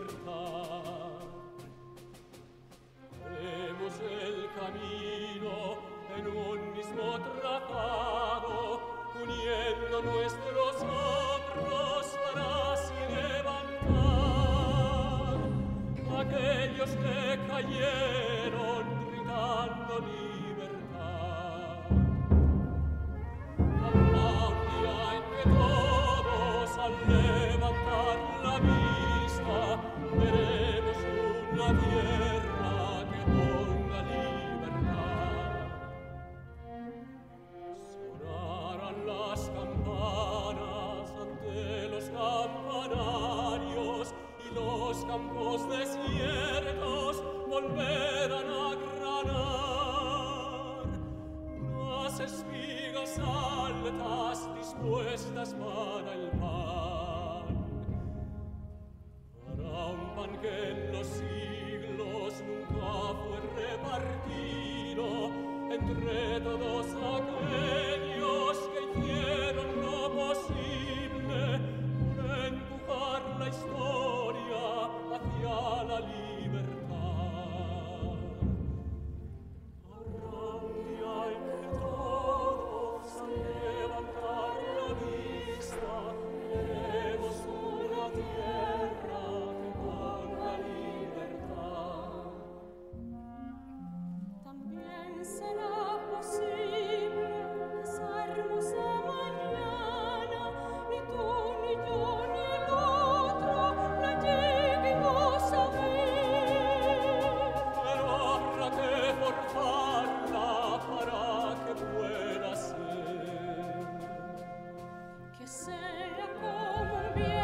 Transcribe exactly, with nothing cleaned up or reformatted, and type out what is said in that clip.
libertad. Haremos el camino en un mismo trazado, uniendo nuestros hombros para así levantar aquellos que cayeron gritando libertad. Habrá un día en que todos al levantar la vista veremos una tierra que ponga libertad. Sonarán las campanas ante los campanarios y los campos desiertos volverán a granar unas espigas altas dispuestas para el pan, para un pan que en los siglos nunca fue repartido entre todos aquellos que hicieron lo posible por empujar la historia hacia la libertad. Habrá un día en que todos al levantar la vista veremos una tierra que ponga libertad. También será posible esa hermosa mañana, ni tú, ni yo, ni el otro la lleguemos a ver. Pero habrá que forzarla para que pueda ser. Que sea como un viento